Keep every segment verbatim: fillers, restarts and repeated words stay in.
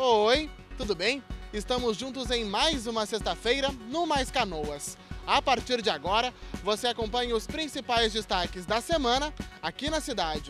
Oi, tudo bem? Estamos juntos em mais uma sexta-feira no Mais Canoas. A partir de agora, você acompanha os principais destaques da semana aqui na cidade.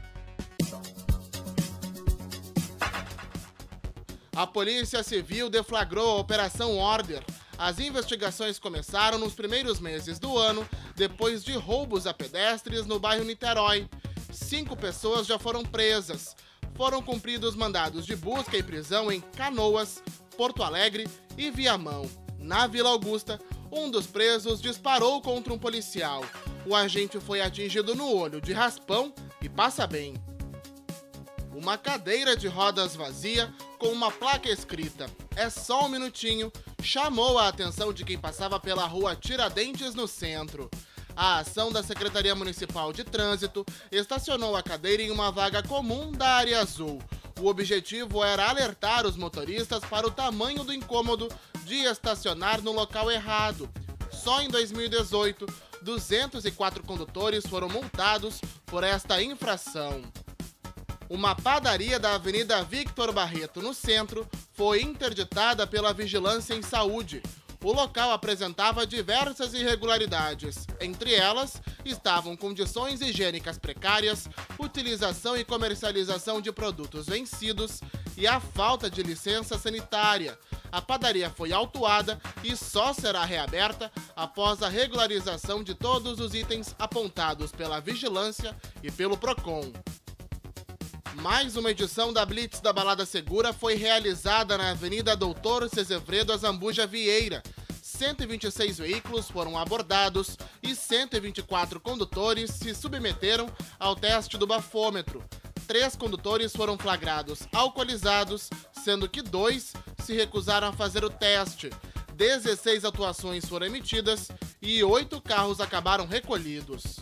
A Polícia Civil deflagrou a Operação Order. As investigações começaram nos primeiros meses do ano, depois de roubos a pedestres no bairro Niterói. Cinco pessoas já foram presas. Foram cumpridos mandados de busca e prisão em Canoas, Porto Alegre e Viamão. Na Vila Augusta, um dos presos disparou contra um policial. O agente foi atingido no olho de raspão e passa bem. Uma cadeira de rodas vazia com uma placa escrita "É só um minutinho" chamou a atenção de quem passava pela rua Tiradentes, no centro. A ação da Secretaria Municipal de Trânsito estacionou a cadeira em uma vaga comum da área azul. O objetivo era alertar os motoristas para o tamanho do incômodo de estacionar no local errado. Só em dois mil e dezoito, duzentos e quatro condutores foram multados por esta infração. Uma padaria da Avenida Victor Barreto, no centro, foi interditada pela Vigilância em Saúde. O local apresentava diversas irregularidades. Entre elas, estavam condições higiênicas precárias, utilização e comercialização de produtos vencidos e a falta de licença sanitária. A padaria foi autuada e só será reaberta após a regularização de todos os itens apontados pela Vigilância e pelo Procon. Mais uma edição da Blitz da Balada Segura foi realizada na Avenida Doutor Cezevredo Azambuja Vieira. cento e vinte e seis veículos foram abordados e cento e vinte e quatro condutores se submeteram ao teste do bafômetro. Três condutores foram flagrados alcoolizados, sendo que dois se recusaram a fazer o teste. dezesseis autuações foram emitidas e oito carros acabaram recolhidos.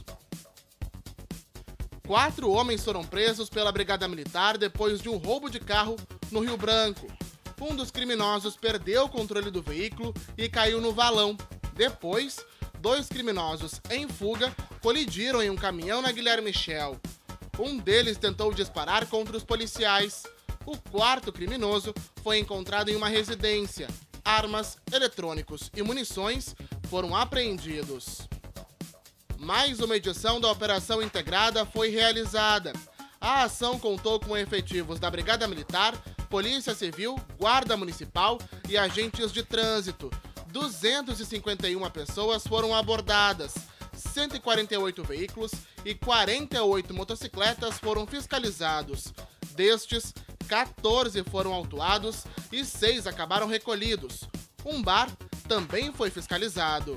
Quatro homens foram presos pela Brigada Militar depois de um roubo de carro no Rio Branco. Um dos criminosos perdeu o controle do veículo e caiu no valão. Depois, dois criminosos em fuga colidiram em um caminhão na Guilherme Michel. Um deles tentou disparar contra os policiais. O quarto criminoso foi encontrado em uma residência. Armas, eletrônicos e munições foram apreendidos. Mais uma edição da Operação Integrada foi realizada. A ação contou com efetivos da Brigada Militar, Polícia Civil, Guarda Municipal e agentes de trânsito. duzentas e cinquenta e uma pessoas foram abordadas, cento e quarenta e oito veículos e quarenta e oito motocicletas foram fiscalizados. Destes, quatorze foram autuados e seis acabaram recolhidos. Um bar também foi fiscalizado.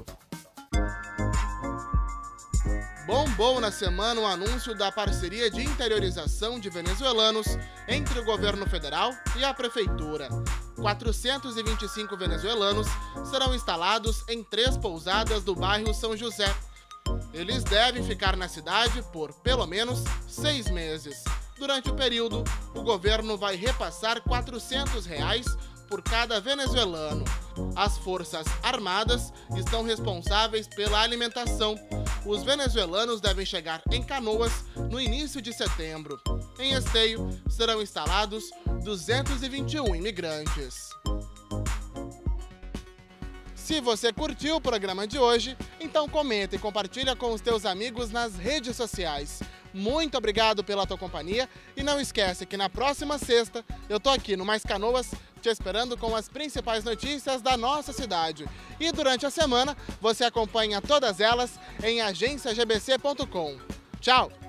Bombou na semana o anúncio da parceria de interiorização de venezuelanos entre o governo federal e a prefeitura. quatrocentos e vinte e cinco venezuelanos serão instalados em três pousadas do bairro São José. Eles devem ficar na cidade por, pelo menos, seis meses. Durante o período, o governo vai repassar quatrocentos reais por cada venezuelano. As Forças Armadas estão responsáveis pela alimentação. Os venezuelanos devem chegar em Canoas no início de setembro. Em Esteio, serão instalados duzentos e vinte e um imigrantes. Se você curtiu o programa de hoje, então comenta e compartilha com os teus amigos nas redes sociais. Muito obrigado pela tua companhia e não esquece que na próxima sexta eu tô aqui no Mais Canoas te esperando com as principais notícias da nossa cidade. E durante a semana você acompanha todas elas em agência g b c ponto com. Tchau!